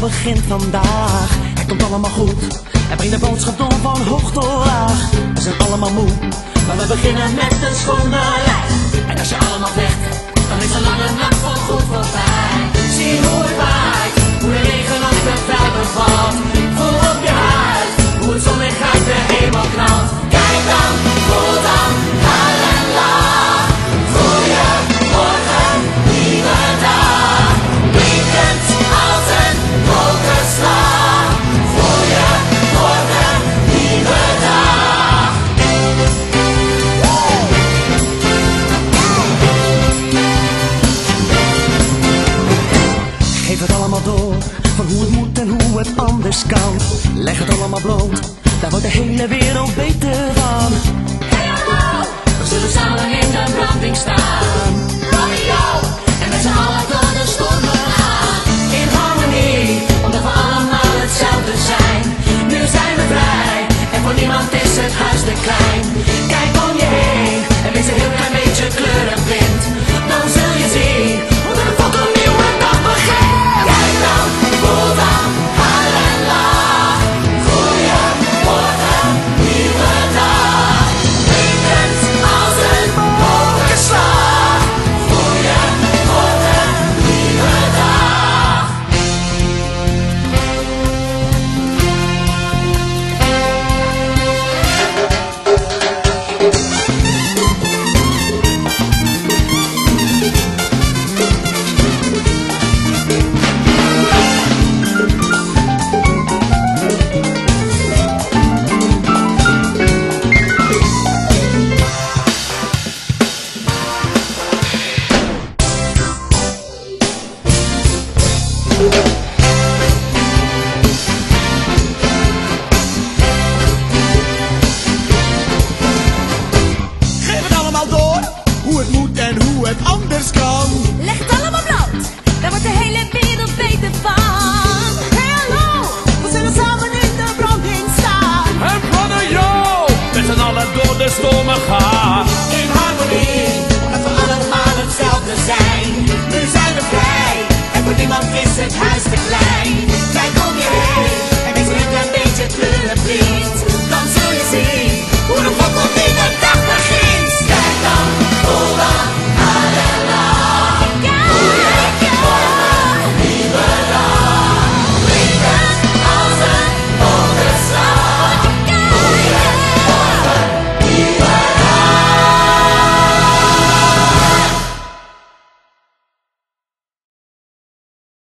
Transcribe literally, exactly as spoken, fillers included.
begint vandaag. Het komt allemaal goed, en breng de boodschap door van hoog tot laag. We zijn allemaal moe, maar we beginnen met een schone lijn. En als je allemaal vecht, dan is een lange nacht voor goed voorbij. Zie hoe het waait, hoe de regen op de velden valt. Voel op je huid, hoe het zonlicht uit de hemel knalt. Kijk dan, voel dan, huil en lach. Goeiemorgen, nieuwe dag. Blinkend als een wolkenslag. Goeiemorgen, nieuwe dag. Geef het allemaal door, van hoe het moet en hoe het anders kan. Leg het allemaal bloot, daar wordt de hele wereld beter van. Hey hallo, we zullen samen in de branding staan.